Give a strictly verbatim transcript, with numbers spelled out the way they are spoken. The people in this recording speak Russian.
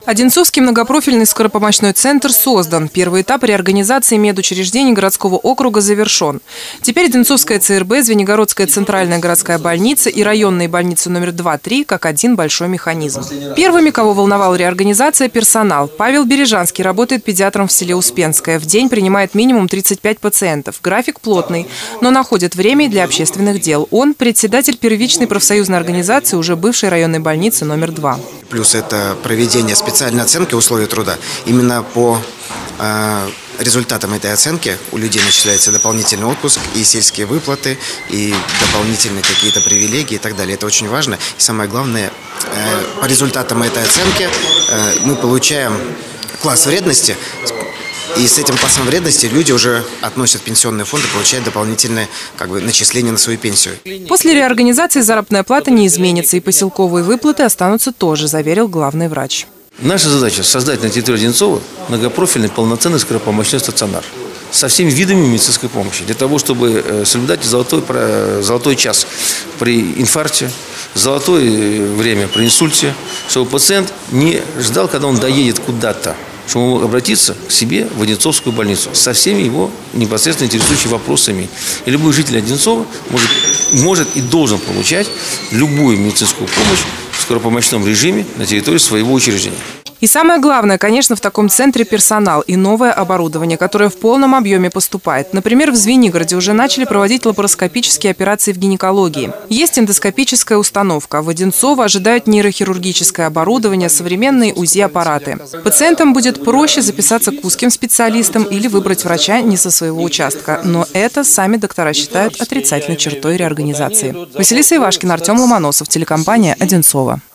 Одинцовский многопрофильный скоропомощной центр создан. Первый этап реорганизации медучреждений городского округа завершен. Теперь Одинцовская ЦРБ, Звенигородская центральная городская больница и районные больницы номер два-три как один большой механизм. Первыми, кого волновала реорганизация, персонал. Павел Бережанский работает педиатром в селе Успенское. В день принимает минимум тридцать пять пациентов. График плотный, но находит время и для общественных дел. Он председатель первичной профсоюзной организации уже бывшей районной больницы номер два. Плюс это проведение специальной оценки условий труда. Именно по э, результатам этой оценки у людей начисляется дополнительный отпуск и сельские выплаты, и дополнительные какие-то привилегии и так далее. Это очень важно. И самое главное, э, по результатам этой оценки э, мы получаем класс вредности. И с этим классом вредности люди уже относят в пенсионный фонд и получают дополнительное как бы, начисление на свою пенсию. После реорганизации заработная плата не изменится, и поселковые выплаты останутся тоже, заверил главный врач. Наша задача – создать на территории Одинцова многопрофильный полноценный скоропомощной стационар со всеми видами медицинской помощи, для того, чтобы соблюдать золотой, золотой час при инфаркте, золотое время при инсульте, чтобы пациент не ждал, когда он доедет куда-то, чтобы он мог обратиться к себе в Одинцовскую больницу со всеми его непосредственно интересующими вопросами. И любой житель Одинцова может, может и должен получать любую медицинскую помощь в скоропомощном режиме на территории своего учреждения. И самое главное, конечно, в таком центре персонал и новое оборудование, которое в полном объеме поступает. Например, в Звенигороде уже начали проводить лапароскопические операции в гинекологии. Есть эндоскопическая установка. В Одинцово ожидают нейрохирургическое оборудование, современные УЗИ-аппараты. Пациентам будет проще записаться к узким специалистам или выбрать врача не со своего участка. Но это сами доктора считают отрицательной чертой реорганизации. Василиса Ивашкина, Артем Ломоносов, телекомпания «Одинцово».